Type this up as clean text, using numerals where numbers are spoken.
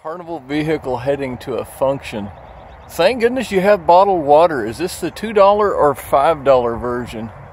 Carnival vehicle heading to a function. Thank goodness you have bottled water. Is this the $2 or $5 version?